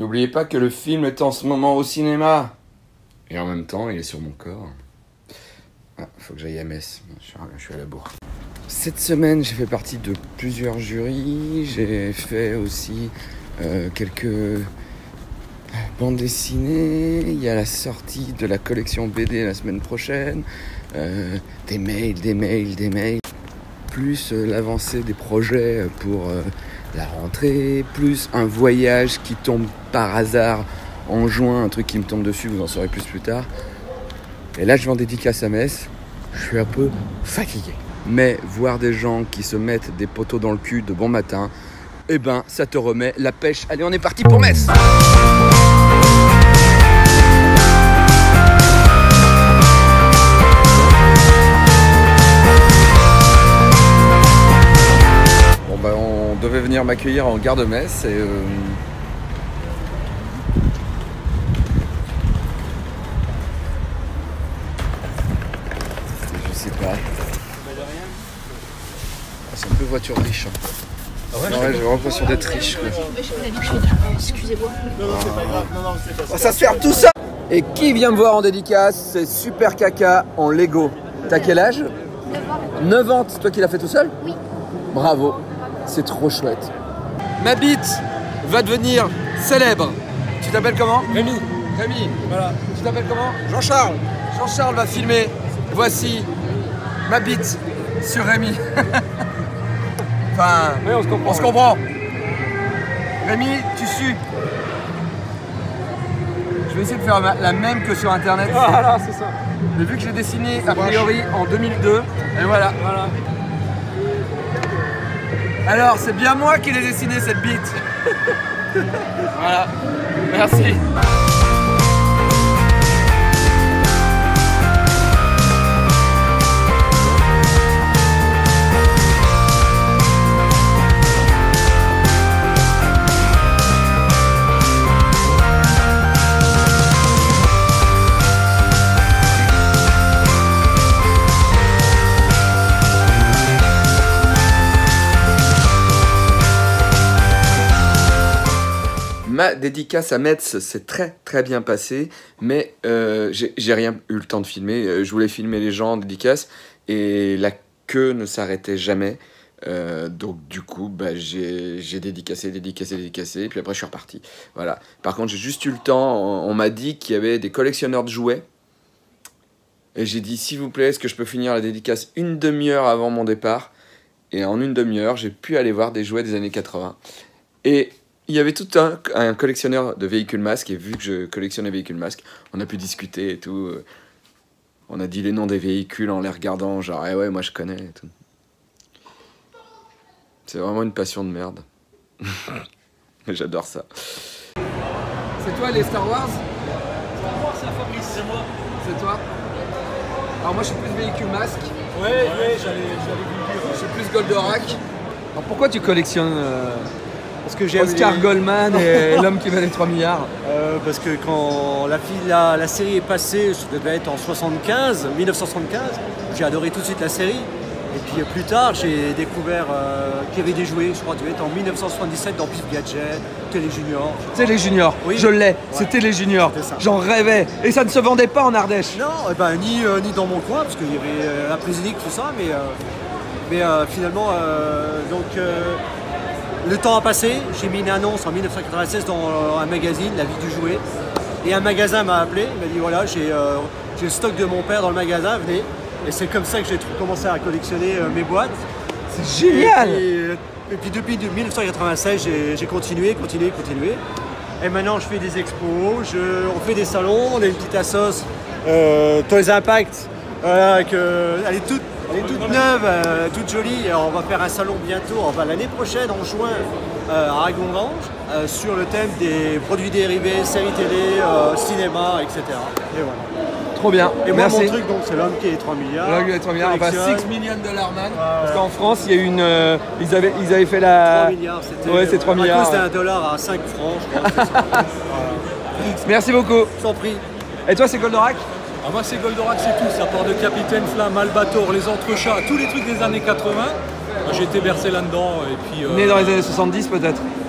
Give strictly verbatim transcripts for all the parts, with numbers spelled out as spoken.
N'oubliez pas que le film est en ce moment au cinéma. Et en même temps, il est sur mon corps. Ah, faut que j'aille à Metz. Je suis, je suis à la bourre. Cette semaine, j'ai fait partie de plusieurs jurys. J'ai fait aussi euh, quelques bandes dessinées. Il y a la sortie de la collection B D la semaine prochaine. Euh, des mails, des mails, des mails. Plus euh, l'avancée des projets pour euh, la rentrée. Plus un voyage qui tombe par hasard en juin. Un truc qui me tombe dessus, vous en saurez plus plus tard. Et là, je vais en dédicace à Metz. Je suis un peu fatigué. Mais voir des gens qui se mettent des poteaux dans le cul de bon matin, eh ben, ça te remet la pêche. Allez, on est parti pour Metz. Bon, ben, on devait venir m'accueillir en gare de Metz et... Euh... C'est un peu voiture riche. Hein. Ah ouais, ouais, j'ai l'impression d'être riche. Excusez-moi. Non, non, c'est pas grave. Non, non, c'est pas ça. Ça se ferme tout ça. Et qui vient me voir en dédicace? C'est Super Caca en Lego. T'as quel âge? neuf ans. C'est toi qui l'as fait tout seul? Oui. Bravo. C'est trop chouette. Ma bite va devenir célèbre. Tu t'appelles comment? Rémi. Rémi. Voilà. Tu t'appelles comment? Jean-Charles. Jean-Charles va filmer. Voici ma bite sur Rémi. Enfin, oui, on se comprend. On se comprend. Rémi, tu sues. Je vais essayer de faire la même que sur internet. Voilà, c'est ça. Mais vu que j'ai dessiné a priori en deux mille deux, et voilà. Voilà. Alors, c'est bien moi qui l'ai dessiné cette bite. Voilà. Merci. Ma dédicace à Metz s'est très très bien passée, mais euh, j'ai rien eu le temps de filmer. Je voulais filmer les gens en dédicace et la queue ne s'arrêtait jamais. Euh, donc du coup, bah, j'ai dédicacé, dédicacé, dédicacé, et puis après je suis reparti. Voilà. Par contre, j'ai juste eu le temps. On, on m'a dit qu'il y avait des collectionneurs de jouets. Et j'ai dit, s'il vous plaît, est-ce que je peux finir la dédicace une demi-heure avant mon départ? Et en une demi-heure, j'ai pu aller voir des jouets des années quatre-vingt. Et il y avait tout un, un collectionneur de véhicules masques, et vu que je collectionne les véhicules masques, on a pu discuter et tout. On a dit les noms des véhicules en les regardant, genre, eh ouais, moi je connais et tout. C'est vraiment une passion de merde. J'adore ça. C'est toi les Star Wars? Star Wars, c'est Fabrice, c'est moi. C'est toi? Alors moi je suis plus véhicule masque. Ouais, ouais, ouais j'allais vous dire. Je suis plus Goldorak. Alors pourquoi tu collectionnes euh, parce que j'ai Oscar les... Goldman et l'homme qui valait trois milliards? euh, Parce que quand la, la, la série est passée, ça devait être en soixante-quinze, mille neuf cent soixante-quinze, j'ai adoré tout de suite la série. Et puis plus tard, j'ai découvert euh, qu'il y avait des jouets, je crois que ça devait être en mille neuf cent soixante-dix-sept dans Pif Gadget, Télé Junior. Télé Junior, oui. Je l'ai, ouais. C'était les Juniors. J'en rêvais. Et ça ne se vendait pas en Ardèche. Non, eh ben, ni, euh, ni dans mon coin, parce qu'il y avait euh, la Prisonique, tout ça, mais, euh, mais euh, finalement, euh, donc, euh, le temps a passé. J'ai mis une annonce en mille neuf cent quatre-vingt-seize dans euh, un magazine, La Vie du Jouet. Et un magasin m'a appelé, il m'a dit voilà, j'ai euh, le stock de mon père dans le magasin, venez. Et c'est comme ça que j'ai commencé à collectionner euh, mes boîtes. C'est génial! Et puis, et puis depuis mille neuf cent quatre-vingt-seize, j'ai continué, continué, continué. Et maintenant, je fais des expos, je, on fait des salons, on a une petite assoce, euh, Toys Impact, euh, que, elle est toute, elle est toute neuve, euh, toute jolie. Et on va faire un salon bientôt, enfin l'année prochaine, en juin, euh, à Ragon-Grange, euh, sur le thème des produits dérivés, séries télé, euh, cinéma, et cetera. Et voilà. Trop bien. Et moi, merci. mon truc, donc, c'est l'homme qui est trois milliards. L'homme qui est trois milliards. Enfin, six million dollar man. Ah, parce qu'en France, il y a eu une. Euh, ils, avaient, ils avaient fait la. trois milliards, c'était. Ouais, c'est trois milliards. À cause d'un dollar à cinq francs, je crois. Voilà. Merci beaucoup. Je t'en prie. Et toi, c'est Goldorak? Ah, moi, c'est Goldorak, c'est tout. Ça part de Capitaine Flamme, Albator, les Entrechats, tous les trucs des années quatre-vingt. J'ai été bercé là-dedans. Et puis. Euh... Né dans les années soixante-dix, peut-être?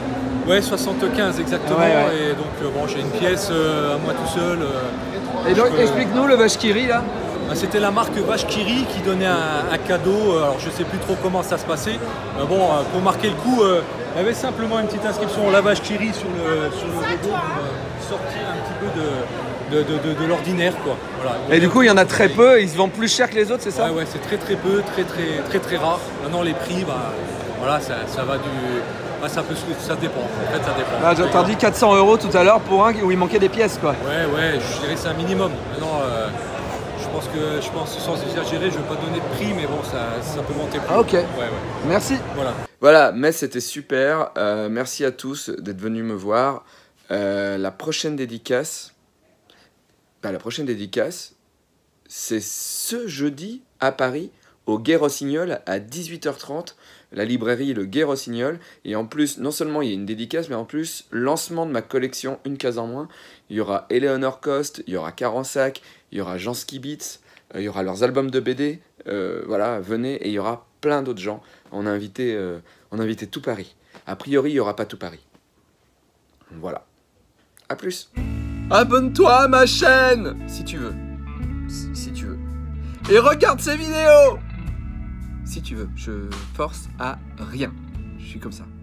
Ouais, soixante-quinze exactement. Ouais, ouais. Et donc, euh, bon, j'ai une pièce euh, à moi tout seul. euh, Et donc, je peux- explique-nous le vache qui rit là. Ah, C'était la marque Vache qui rit qui donnait un, un cadeau. Alors je sais plus trop comment ça se passait. Mais bon, euh, pour marquer le coup, euh, il y avait simplement une petite inscription La Vache qui rit sur le, sur le logo pour euh, sortir un petit peu de, de, de, de, de l'ordinaire, quoi. Voilà. Et du coup, il y en a très peu, ils se vendent plus cher que les autres, c'est ça? Ouais, ouais, c'est très très peu, très très très très rare. Maintenant les prix, bah, voilà, ça, ça va du. Bah, ça, peut, ça dépend. En fait, ça dépend. Bah, t'as dit quatre cents euros tout à l'heure pour un où il manquait des pièces, quoi. Ouais, ouais, je dirais que c'est un minimum. Maintenant, euh, je pense que, je pense, sans exagérer, je ne vais pas donner de prix, mais bon, ça, ça peut monter plus. Ah, ok. Ouais, ouais. Merci. Voilà. Voilà, Metz, c'était super. Euh, merci à tous d'être venus me voir. Euh, la prochaine dédicace, bah, la prochaine dédicace, c'est ce jeudi à Paris, au Gué Rossignol, à dix-huit heures trente. La librairie Le Gué Rossignol. Et en plus, non seulement il y a une dédicace, mais en plus, lancement de ma collection Une case en moins. Il y aura Eleanor Cost, il y aura Carensac, il y aura Jean Skibitz, euh, il y aura leurs albums de B D. Euh, voilà, venez, et il y aura plein d'autres gens. On a invité, euh, on a invité tout Paris. A priori, il n'y aura pas tout Paris. Voilà. A plus. Abonne-toi à ma chaîne, si tu veux. Si, si tu veux. Et regarde ces vidéos si tu veux. Je force à rien. Je suis comme ça.